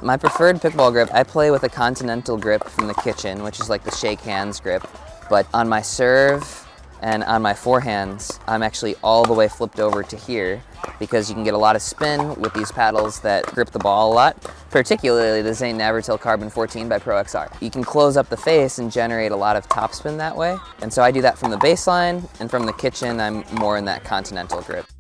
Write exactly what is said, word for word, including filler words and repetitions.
My preferred pickleball grip, I play with a continental grip from the kitchen, which is like the shake hands grip. But on my serve and on my forehands, I'm actually all the way flipped over to here because you can get a lot of spin with these paddles that grip the ball a lot, particularly the Zane Navratil Carbon fourteen by Pro X R. You can close up the face and generate a lot of topspin that way. And so I do that from the baseline, and from the kitchen, I'm more in that continental grip.